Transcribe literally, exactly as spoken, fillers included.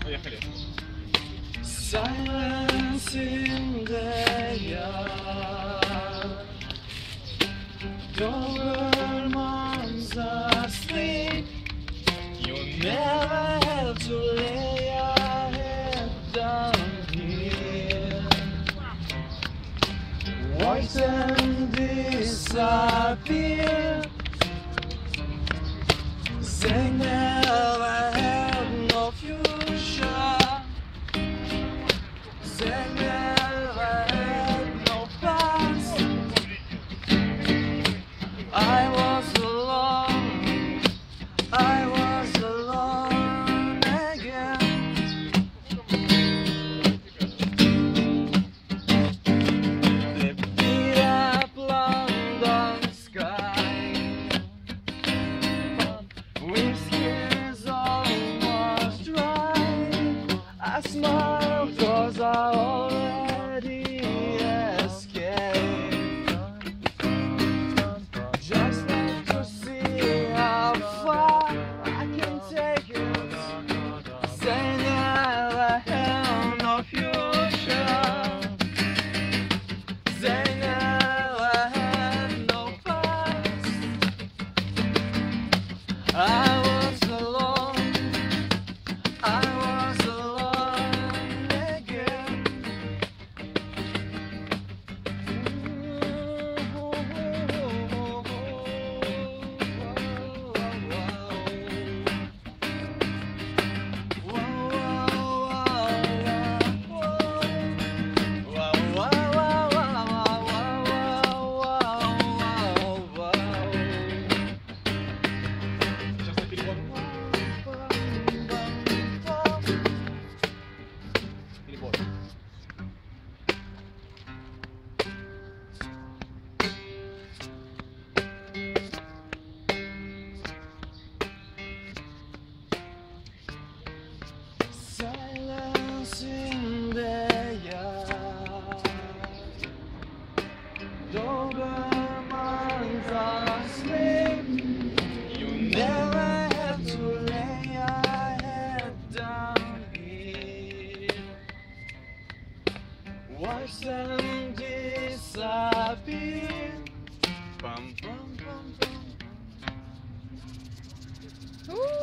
Поехали. Silence in the yard. Doberman's asleep. You never have to lay your head down here. Watch them disappear. They never had no future. They never had no past. I was alone. I was alone again. They beat up London sky. Whiskey is almost dry. I smile cause I already escaped. Just like to see how far I can take it. They never had no future. They never had no past. I was alone. I was alone again. Сейчас на перебор. Перебор. Silence in the yard. Dobermans asleep. You never have to lay your head down here. Watch them disappear. Bum, bum, bum, bum. Ooh.